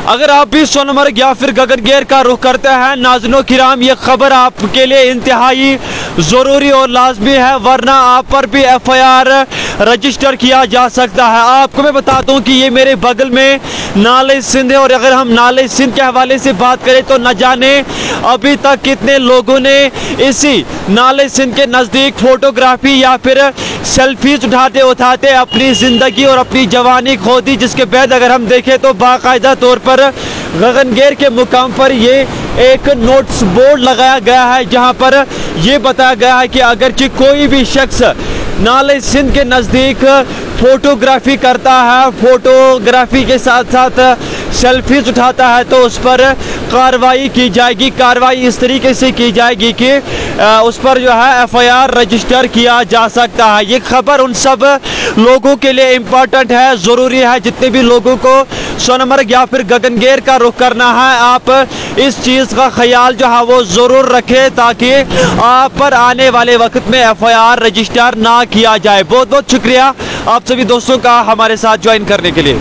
अगर आप भी सोनमर्ग या फिर गगनगेर का रुख करते हैं नाज़रीन किराम, ये खबर आपके लिए इंतहाई ज़रूरी और लाजमी है, वरना आप पर भी FIR रजिस्टर किया जा सकता है। आपको मैं बता दूं कि ये मेरे बगल में नाले सिंध है, और अगर हम नाले सिंध के हवाले से बात करें तो न जाने अभी तक कितने लोगों ने इसी नाले सिंध के नज़दीक फोटोग्राफी या फिर सेल्फीज उठाते उठाते अपनी ज़िंदगी और अपनी जवानी खो दी, जिसके बाद अगर हम देखें तो बाकायदा तौर पर गगनगेर के मुकाम पर ये एक नोटिस बोर्ड लगाया गया है, जहां पर यह बताया गया है कि अगरचे कोई भी शख्स नाले सिंध के नज़दीक फोटोग्राफी करता है, फोटोग्राफी के साथ साथ सेल्फीज उठाता है, तो उस पर कार्रवाई की जाएगी। कार्रवाई इस तरीके से की जाएगी कि उस पर जो है FIR रजिस्टर किया जा सकता है। ये खबर उन सब लोगों के लिए इम्पोर्टेंट है, ज़रूरी है, जितने भी लोगों को सोनमर्ग या फिर गगनगेर का रुख करना है, आप इस चीज़ का ख्याल जो है वो ज़रूर रखें ताकि आप पर आने वाले वक्त में FIR रजिस्टर ना किया जाए। बहुत बहुत शुक्रिया आप सभी दोस्तों का हमारे साथ ज्वाइन करने के लिए।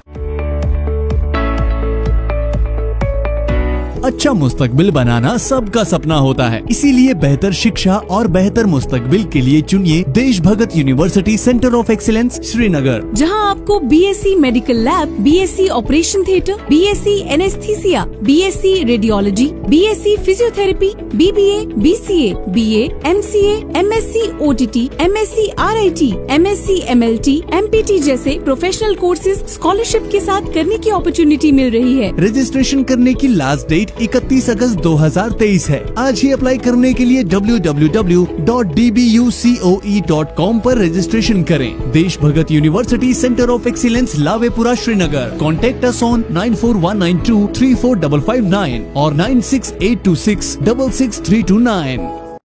अच्छा मुस्तकबिल बनाना सबका सपना होता है, इसीलिए बेहतर शिक्षा और बेहतर मुस्तकबिल के लिए चुनिए Desh Bhagat university centre of excellence Srinagar, जहां आपको BSc medical lab, BSc operation theatre, BSc anaesthesia, BSc radiology, BSc physiotherapy, BBA, BCA, BA, MCA, MSc OTT, MSc RIT, MSc MLT, MPT जैसे प्रोफेशनल कोर्सेज स्कॉलरशिप के साथ करने की अपॉर्चुनिटी मिल रही है। Registration करने की लास्ट डेट 31 अगस्त 2023 है। आज ही अप्लाई करने के लिए www.dbucoe.com पर रजिस्ट्रेशन करें। Desh Bhagat university centre of excellence Lawaypora Srinagar. Contact us on 9419234559 और 9682666329।